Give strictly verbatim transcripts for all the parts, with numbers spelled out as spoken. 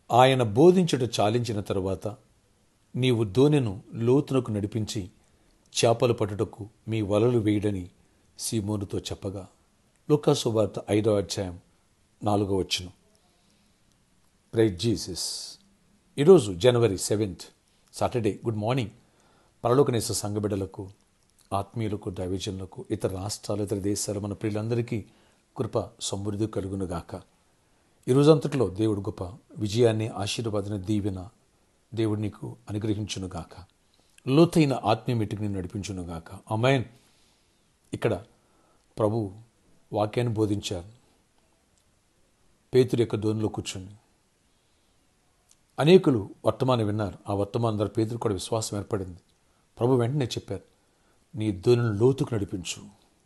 ఆయన బోధించుట చాలించిన తరువాత నీవు దోణెను లోతునకు నడిపించి చేపలు పట్టుటకు మీ వలలు వేయడని సీమోనుతో చెప్పగా. లూకా సువార్త ఐదో అధ్యాయం నాలుగో వచనం. Praise Jesus. ఈరోజు January seventh Saturday. Good morning. పరలోకనేస సంఘబిడ్డలకు, ఆత్మీయులకు, దైవజనులకు, ఇతర రాష్ట్రాలు, ఇతర దేశాలు, మన ప్రియులందరికీ కృప సమృద్ధి కలుగునుగాక. ఈ రోజంతట్లో దేవుడు గొప్ప విజయాన్ని, ఆశీర్వాదాన్ని, దీవెన దేవుడు నీకు అనుగ్రహించునుగాక. లోతైన ఆత్మీయ మీటింగ్ నేను నడిపించునుగాక. ఆమేన్. ఇక్కడ ప్రభు వాక్యాన్ని బోధించారు. పేతురు యొక్క దోణిలో కూర్చొని అనేకులు వర్తమానం విన్నారు. ఆ వర్తమానం ద్వారా పేతురు కూడా విశ్వాసం ఏర్పడింది. ప్రభు వెంటనే చెప్పారు, నీ దోణిని లోతుకు నడిపించు,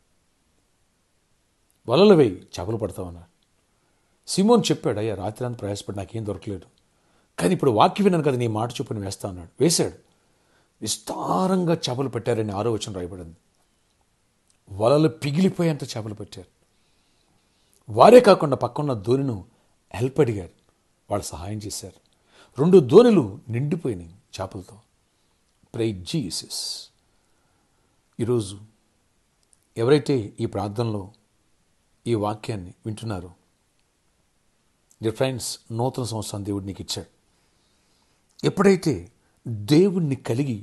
వలలు వేయి, చేపలు పడతామన్నారు. సీమోన్ చెప్పాడు, అయ్యా రాత్రి అంతా ప్రయాసపడి నాకేం దొరకలేదు, కానీ ఇప్పుడు వాక్యం విన్నాను కదా, నీ మాట చొప్పున వేస్తా అన్నాడు. వేశాడు. విస్తారంగా చేపలు పెట్టారని ఆరో వచనం రాయబడింది. వలలు పిగిలిపోయేంత చేపలు పెట్టారు. వారే కాకుండా పక్కన్న దోణిను హెల్ప్ అడిగారు. వాళ్ళు సహాయం చేశారు. రెండు దోణిలు నిండిపోయినాయి చేపలతో. Praise Jesus. ఈరోజు ఎవరైతే ఈ ప్రార్థనలో ఈ వాక్యాన్ని వింటున్నారో, డియర్ ఫ్రెండ్స్, నూతన సంవత్సరం దేవుడు నీకు ఇచ్చాడు. ఎప్పుడైతే దేవుణ్ణి కలిగి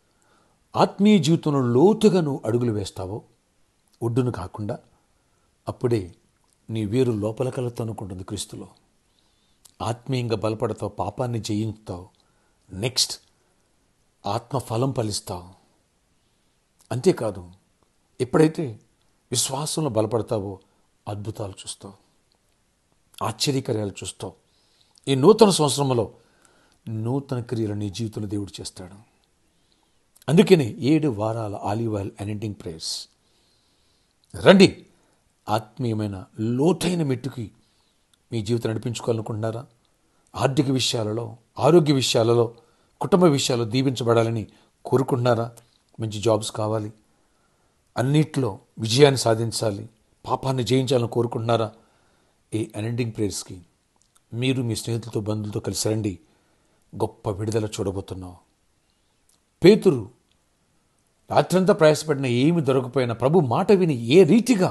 ఆత్మీయ జీవితంలో లోతుగా నువ్వు అడుగులు వేస్తావో, ఒడ్డును కాకుండా, అప్పుడే నీ వేరు లోపల కలతో అనుకుంటుంది క్రీస్తులో. ఆత్మీయంగా బలపడతావు, పాపాన్ని జయించుతావు. నెక్స్ట్ ఆత్మఫలం ఫలిస్తావు. అంతేకాదు, ఎప్పుడైతే విశ్వాసంలో బలపడతావో అద్భుతాలు చూస్తావు, ఆశ్చర్యకార్యాలు చూస్తావు. ఈ నూతన సంవత్సరంలో నూతన క్రియలు నీ జీవితంలో దేవుడు చేస్తాడు. అందుకనే ఏడు వారాల ఆలివ్ ఆయిల్ అనాయింటింగ్ ప్రేయర్స్. రండి, ఆత్మీయమైన లోతైన మెట్టుకి మీ జీవితం నడిపించుకోవాలనుకుంటున్నారా? ఆర్థిక విషయాలలో, ఆరోగ్య విషయాలలో, కుటుంబ విషయాల్లో దీవించబడాలని కోరుకుంటున్నారా? మంచి జాబ్స్ కావాలి, అన్నిట్లో విజయాన్ని సాధించాలి, పాపాన్ని జయించాలని కోరుకుంటున్నారా? ఈ అనాయింటింగ్ ప్రేయర్స్కి మీరు మీ స్నేహితులతో, బంధువులతో కలిసి రండి. గొప్ప విడుదల చూడబోతున్నావు. పేతురు రాత్రంతా ప్రయాసపడిన ఏమి దొరకపోయినా ప్రభు మాట విని ఏ రీతిగా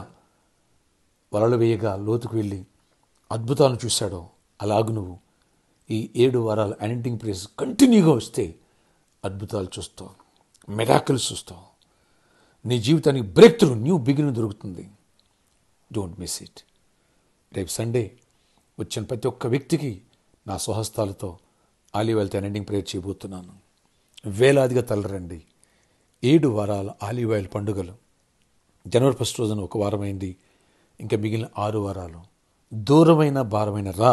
వలలు వేయగా లోతుకు వెళ్ళి అద్భుతాలను చూశాడో, అలాగు నువ్వు ఈ ఏడు వారాల అనాయింటింగ్ ప్రేయర్స్ కంటిన్యూగా వస్తే అద్భుతాలు చూస్తావు, మిరాకిల్స్ చూస్తావు. నీ జీవితానికి బ్రేక్ త్రూ, న్యూ బిగినింగ్ దొరుకుతుంది. Don't miss it. రేపు సండే వచ్చిన ప్రతి ఒక్క వ్యక్తికి నా స్వహస్తాలతో ఆలివ్ ఆయిల్తో అనాయింటింగ్ ప్రేయర్ చేయబోతున్నాను. వేలాదిగా తలరండి. ఏడు వారాల ఆలివ్ ఆయిల్ పండుగలు. జనవరి ఫస్ట్ రోజున ఒక వారం అయింది, ఇంకా మిగిలిన ఆరు వారాలు. దూరమైన భారమైన రా,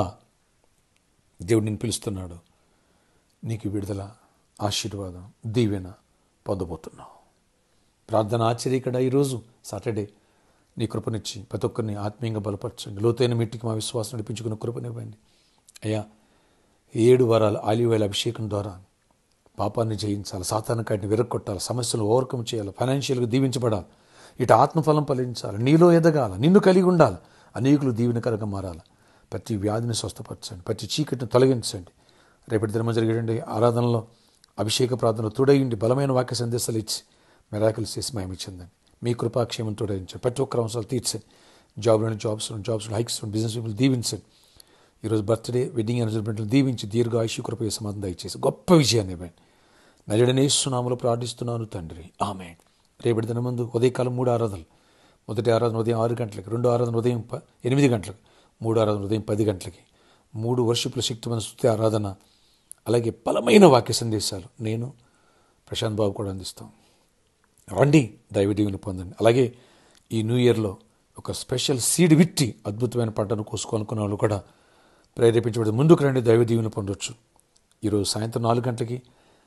దేవుడు నిన్ను పిలుస్తున్నాడు. నీకు విడుదల, ఆశీర్వాదం, దీవెన పొందబోతున్నావు. ప్రార్థన ఆశ్చర్యకడ. ఈరోజు సాటర్డే నీ కృపనిచ్చి ప్రతి ఒక్కరిని ఆత్మీయంగా బలపరచండి. లోతైన మెట్టికి మా విశ్వాసం నడిపించుకున్న కృపనివ్వండి. అయ్యా, ఏడు వారాల ఆలివ్ ఆయిల్ అభిషేకం ద్వారా పాపాన్ని జయించాలి, సాతాను కాటిని విరగొట్టాలి, సమస్యలు ఓవర్కమ్ చేయాలి, ఫైనాన్షియల్గా దీవించబడాలి, ఇటు ఆత్మఫలం ఫలించాలి, నీలో ఎదగాల, నిన్ను కలిగి ఉండాలి, అనేకులు దీవెనకరంగా మారాలి. ప్రతి వ్యాధిని స్వస్థపరచండి, ప్రతి చీకటిని తొలగించండి. రేపటి దినమ జరిగేటువంటి ఆరాధనలో అభిషేక ప్రార్థనలో తోడయ్యండి. బలమైన వాక్య సందేశాలు ఇచ్చి మిరాకిల్స్ చేసి మహిమ చెందండి. మీ కృపాక్షేమం తోడయించండి. ప్రతి ఒక్కరి అవసరాలు తీర్చండి. జాబ్లోని జాబ్స్ జాబ్స్లో హైక్స్ బిజినెస్ పీపుల్ దీవించండి. ఈరోజు బర్త్డే, వెడ్డింగ్ అనౌన్స్మెంట్లు దీవించి దీర్ఘ ఆయుష్ కృప సమాధానం దయచేసి గొప్ప విజయాన్ని ఇవ్వండి. నజరేయుడైన యేసు నామములో ప్రార్థిస్తున్నాను తండ్రి, ఆమేన్. రేపటి దిన ముందు ఉదయకాలం మూడు ఆరాధనలు. మొదటి ఆరాధన ఉదయం ఆరు గంటలకి, రెండో ఆరాధన ఉదయం ప ఎనిమిది గంటలకు, మూడు ఆరాధన ఉదయం పది గంటలకి, మూడు వర్షిప్ల శక్తిమైన స్తుతి ఆరాధన, అలాగే బలమైన వాక్య సందేశాలు నేను ప్రశాంత్ బాబు కూడా అందిస్తాం. రండి, దైవ దీవెనలు పొందండి. అలాగే ఈ న్యూ ఇయర్లో ఒక స్పెషల్ సీడ్ విత్తి అద్భుతమైన పంటను కోసుకోవాలనుకున్న వాళ్ళు కూడా ప్రేరేపించబడి ముందుకు రండి, దైవ దీవెనలు పొందొచ్చు. ఈరోజు సాయంత్రం నాలుగు గంటలకి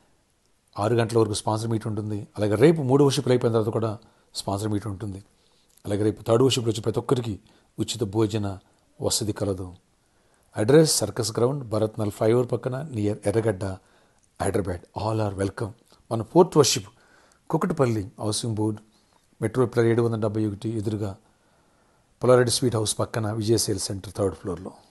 ఆరు గంటల వరకు స్పాన్సర్ మీట్ ఉంటుంది. అలాగే రేపు మూడు వర్షిప్లు అయిపోయిన తర్వాత కూడా స్పాన్సర్ మీట్ ఉంటుంది. అలాగే రేపు థర్డ్ వర్షిప్లో వచ్చి ప్రతి ఒక్కరికి ఉచిత భోజన వసతి కలదు. అడ్రస్ సర్కస్ గ్రౌండ్, భరత్ నల్ ఫ్లైఓవర్ పక్కన, near Erragadda, Hyderabad. All are welcome. మన fourth worship Kukatpally housing board, metro pillar ఏడు వందల డెబ్బై ఒకటి ఎదురుగా పొలారెడ్డి స్వీట్ హౌస్ పక్కన, విజయ్ సేల్ సెంటర్ థర్డ్ ఫ్లోర్లో.